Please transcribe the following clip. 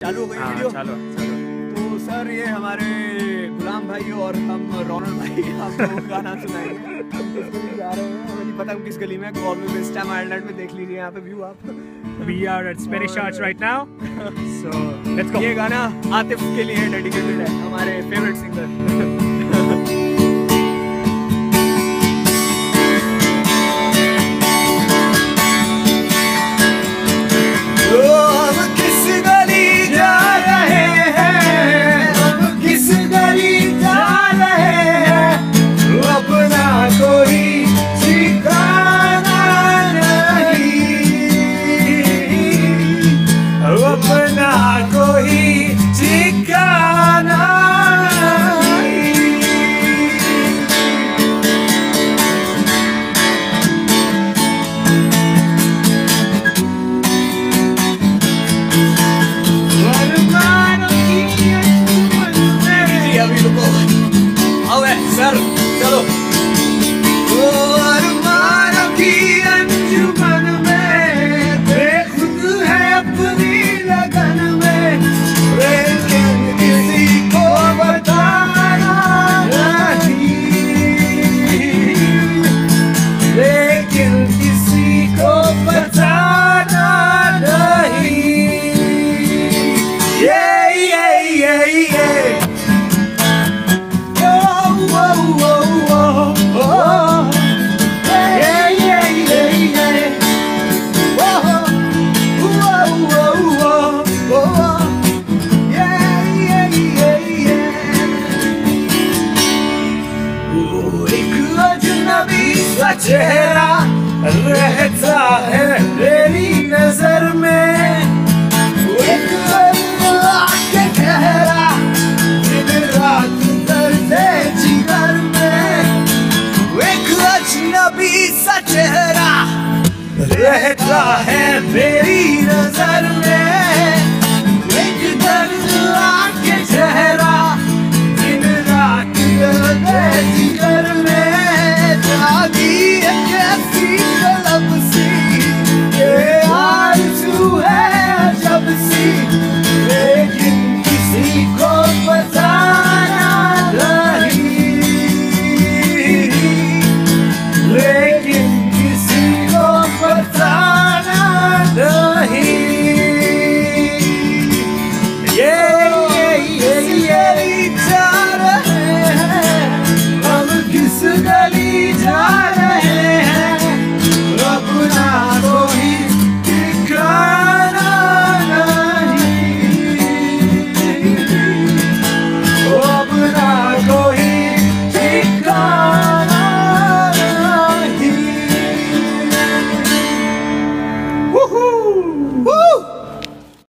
चालू हो गई वीडियो? चालू। तो सर ये हमारे गुलाम भाई और हम रौनक भाई आपको गाना सुनाएंगे। हम किस गली जा रहे हैं हमें नहीं पता हम किस गली में, कॉल में वेस्टहैम आयरलैंड में देख लीजिए यहाँ पे व्यू आप। We are at Spanish Arts right now, so let's go. ये गाना आतिफ के लिए डेडिकेटेड है, हमारे फेवरेट सिंगर। सर चलो। अरमानों की अंजुमन में बेखुद है अपनी लगन में, लेकिन किसी को बताना नहीं, लेकिन किसी को बताना नहीं। चेहरा रहता है मेरी नजर में, एक के चेहरा दिन रात दर्दे जिगर में, एक अजनबी सा चेहरा रहता है मेरी नजर में।